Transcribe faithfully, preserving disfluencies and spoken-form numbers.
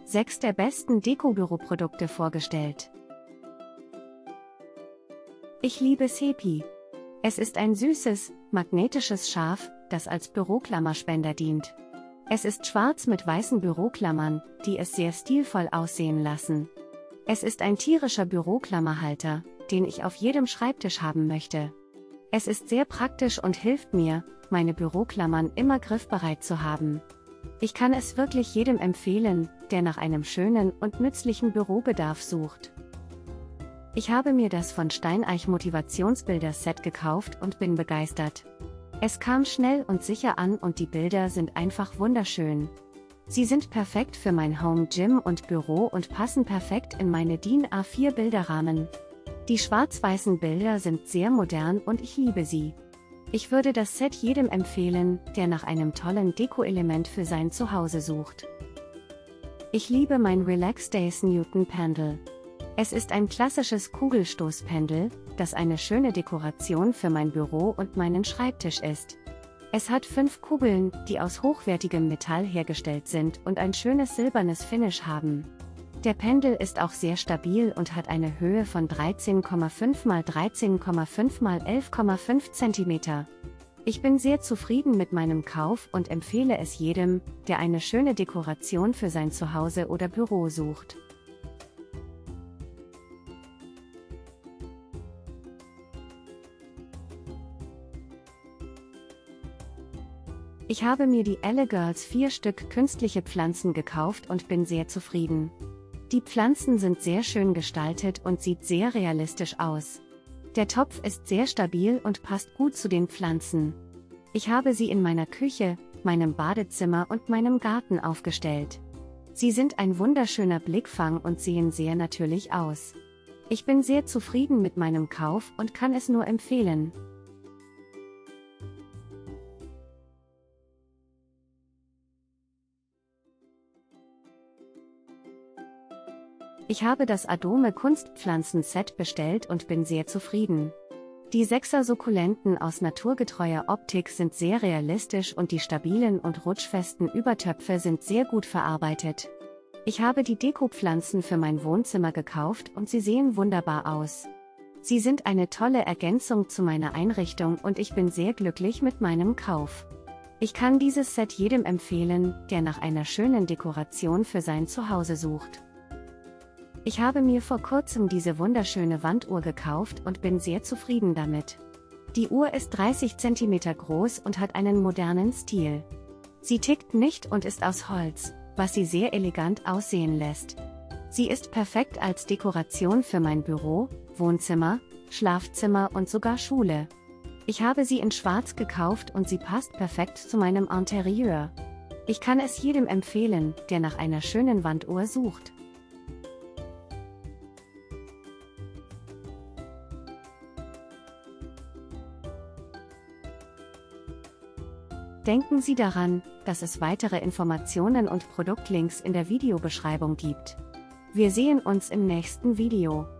sechs der besten Deko-Büroprodukte vorgestellt. Ich liebe Sepi. Es ist ein süßes, magnetisches Schaf, das als Büroklammerspender dient. Es ist schwarz mit weißen Büroklammern, die es sehr stilvoll aussehen lassen. Es ist ein tierischer Büroklammerhalter, den ich auf jedem Schreibtisch haben möchte. Es ist sehr praktisch und hilft mir, meine Büroklammern immer griffbereit zu haben. Ich kann es wirklich jedem empfehlen, der nach einem schönen und nützlichen Bürobedarf sucht. Ich habe mir das von Steineich Motivationsbilder-Set gekauft und bin begeistert. Es kam schnell und sicher an und die Bilder sind einfach wunderschön. Sie sind perfekt für mein Home Gym und Büro und passen perfekt in meine D I N A vier Bilderrahmen. Die schwarz-weißen Bilder sind sehr modern und ich liebe sie. Ich würde das Set jedem empfehlen, der nach einem tollen Deko-Element für sein Zuhause sucht. Ich liebe mein Relax Days Newton Pendel. Es ist ein klassisches Kugelstoßpendel, das eine schöne Dekoration für mein Büro und meinen Schreibtisch ist. Es hat fünf Kugeln, die aus hochwertigem Metall hergestellt sind und ein schönes silbernes Finish haben. Der Pendel ist auch sehr stabil und hat eine Höhe von dreizehn Komma fünf mal dreizehn Komma fünf mal elf Komma fünf Zentimeter. Ich bin sehr zufrieden mit meinem Kauf und empfehle es jedem, der eine schöne Dekoration für sein Zuhause oder Büro sucht. Ich habe mir die Elle Girls vier Stück künstliche Pflanzen gekauft und bin sehr zufrieden. Die Pflanzen sind sehr schön gestaltet und sieht sehr realistisch aus. Der Topf ist sehr stabil und passt gut zu den Pflanzen. Ich habe sie in meiner Küche, meinem Badezimmer und meinem Garten aufgestellt. Sie sind ein wunderschöner Blickfang und sehen sehr natürlich aus. Ich bin sehr zufrieden mit meinem Kauf und kann es nur empfehlen. Ich habe das Adome Kunstpflanzen-Set bestellt und bin sehr zufrieden. Die sechser Sukkulenten aus naturgetreuer Optik sind sehr realistisch und die stabilen und rutschfesten Übertöpfe sind sehr gut verarbeitet. Ich habe die Dekopflanzen für mein Wohnzimmer gekauft und sie sehen wunderbar aus. Sie sind eine tolle Ergänzung zu meiner Einrichtung und ich bin sehr glücklich mit meinem Kauf. Ich kann dieses Set jedem empfehlen, der nach einer schönen Dekoration für sein Zuhause sucht. Ich habe mir vor kurzem diese wunderschöne Wanduhr gekauft und bin sehr zufrieden damit. Die Uhr ist dreißig Zentimeter groß und hat einen modernen Stil. Sie tickt nicht und ist aus Holz, was sie sehr elegant aussehen lässt. Sie ist perfekt als Dekoration für mein Büro, Wohnzimmer, Schlafzimmer und sogar Schule. Ich habe sie in Schwarz gekauft und sie passt perfekt zu meinem Interieur. Ich kann es jedem empfehlen, der nach einer schönen Wanduhr sucht. Denken Sie daran, dass es weitere Informationen und Produktlinks in der Videobeschreibung gibt. Wir sehen uns im nächsten Video.